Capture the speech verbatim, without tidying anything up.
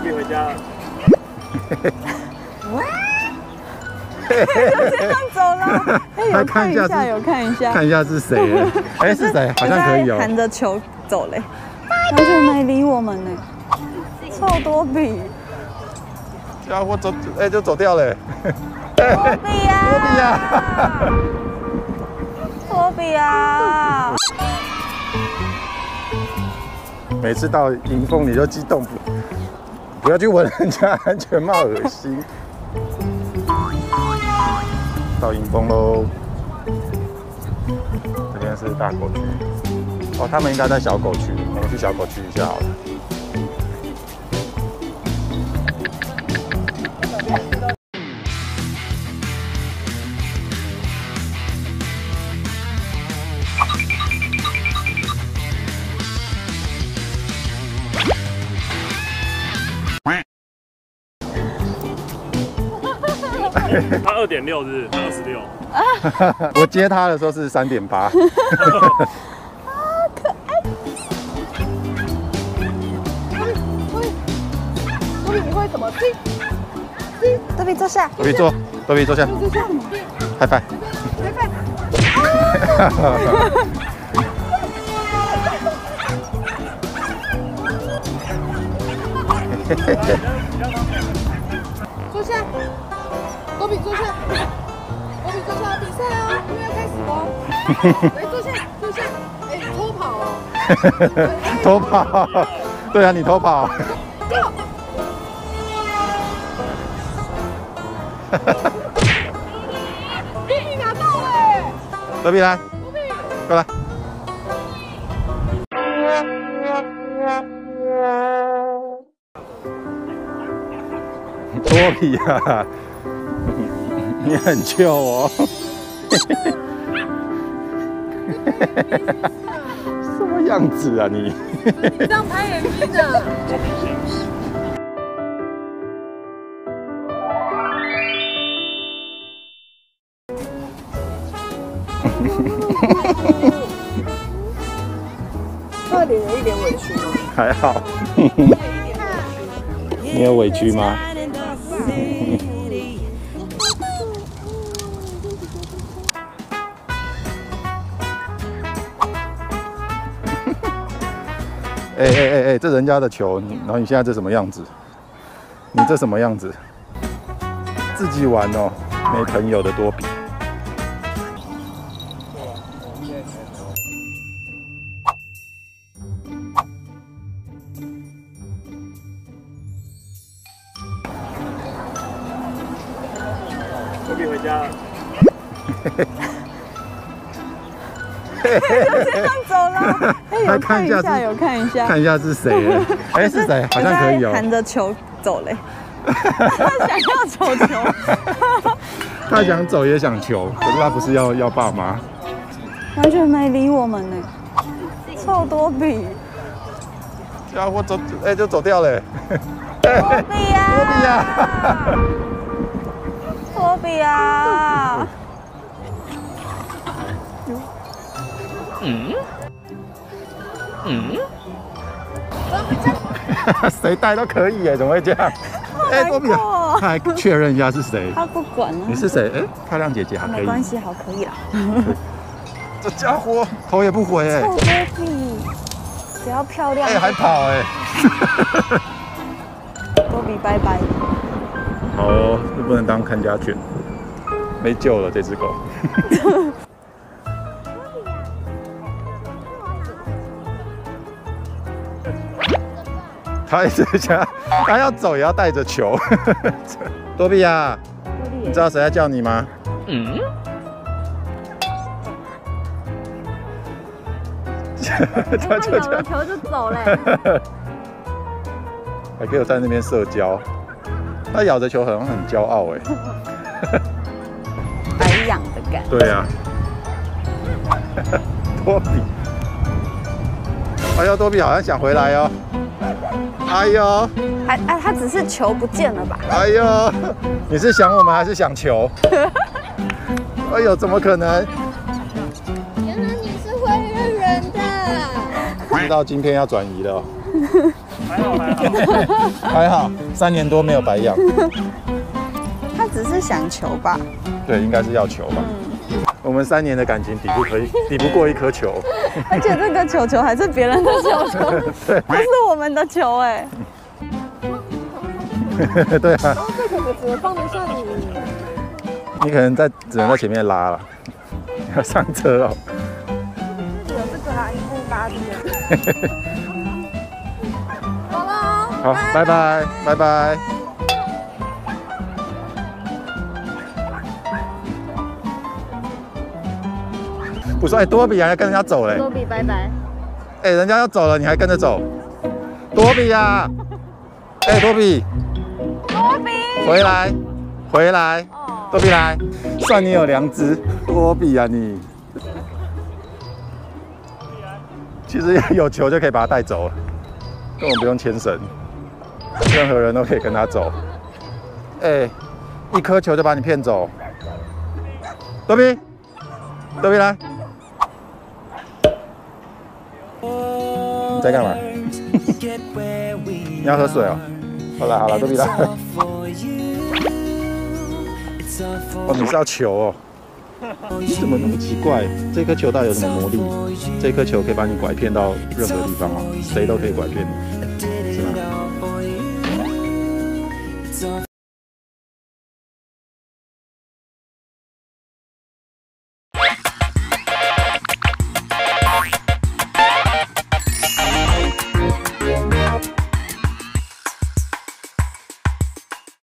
比回家了。 就这样走了。哎，有看一下，有看一下， 看一下是谁？哎，是谁？好像可以哦。 含着球走嘞，完全没理我们呢。臭多比， 家伙走，哎，就走掉了。 多比啊！ 多比啊！ 多比啊！ 每次到迎风你就激动，不要去闻人家安全帽，恶心。到迎风喽，这边是大狗区。哦，他们应该在小狗区，我们去小狗区一下好了。 他二点六是二十六。 我接他的时候是三点八。 好可爱。多比，你会怎么进？多比坐下。 多比坐，多比坐下。 坐下。 拜拜。 拜拜。坐下。多比坐下，多比坐下，比赛哦，因为要开始喽。来坐下，坐下，哎，偷跑哦。 偷跑，对啊，你偷跑。 多比拿到哎！ 多比来， 多比， 过来。多比啊！你很糗哦！什么样子啊你？ 这样拍 M V 的。他脸有一点委屈吗？ 还好。你有委屈吗？哎哎哎哎，这人家的球，然后你现在这什么样子？你这什么样子？自己玩哦，没朋友的多比。 多比回家了。 就这样走了。哎，有看一下，有看一下， 看一下是谁？哎，是谁？好像可以哦。 含着球走嘞。他想要球球。 他想走也想球，可是他不是要要爸妈。 完全没理我们呢。臭多比。 家伙走，哎，就走掉了。 多比啊！ 多比啊！ 多比啊！ 嗯嗯，谁带都可以哎，怎么会这样？哎，多比，他还确认一下是谁。 他不管了。 你是谁？哎，漂亮姐姐还可以。 没关系，好可以啦。 这家伙头也不回哎。 臭多比，只要漂亮。 哎，还跑哎。 多比拜拜。 好哦，又不能当看家犬，没救了这只狗。他一直想，他要走也要带着球。多比啊，你知道谁在叫你吗？嗯。 他就咬了球就走嘞。 还给我在那边社交，他咬着球好像很骄傲哎。 白养的感觉。 对呀。多比，哎呦，多比好像想回来哦。哎呦， 还哎，他只是球不见了吧？ 哎呦，你是想我们还是想球？哎呦，怎么可能？ 原来你是会约人的。 知道今天要转移了。 还好还好还好，三年多没有白养。 他只是想求吧？ 对，应该是要球吧。我们三年的感情抵不可以，抵不过一颗球。 而且这个球球还是别人的球球， 对， 不是我们的球哎。 对啊。 然后这可能只能放得下你。 你可能在只能在前面拉了，你要上车哦。 有这个啦，一步八的。好了， 好，拜拜，拜拜。不是，哎，多比还跟人家走嘞。 多比，拜拜。 哎，人家要走了，你还跟着走。多比呀！哎，多比。 多比， 回来，回来。多比来，算你有良知。多比啊你。其实有球就可以把他带走了，根本不用牵绳，任何人都可以跟他走。哎，一颗球就把你骗走。多比，多比来。你在干嘛？你要喝水哦。好了好了，多比来。哦，你是要球哦？怎么那么奇怪？这颗球到底有什么魔力？这颗球可以把你拐骗到任何地方哦，谁都可以拐骗你。